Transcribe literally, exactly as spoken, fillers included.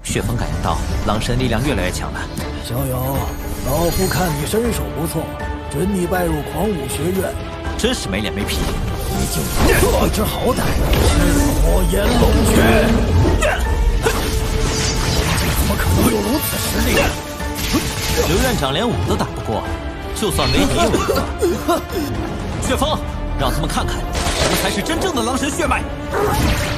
血风感应到狼神力量越来越强了。 逍遥，老夫看你身手不错，准你拜入狂武学院。 真是没脸没皮！ 你就不错之好歹，赤火炎龙诀，怎么可能有如此实力？ 刘院长连我都打不过，就算没你为何？血风，让他们看看什么才是真正的狼神血脉！